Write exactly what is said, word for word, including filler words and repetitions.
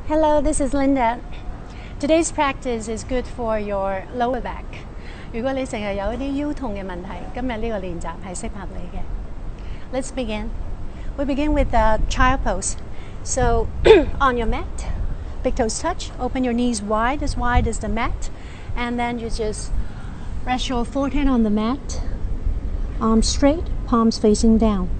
Hello, this is Linda. Today's practice is good for your lower back. 如果你成日有一啲腰痛嘅問題，今日呢個練習係適合你嘅。Let's begin. We begin with the child pose. So on your mat, big toes touch, open your knees wide, as wide as the mat, and then you just rest your forehead on the mat, arms straight, palms facing down.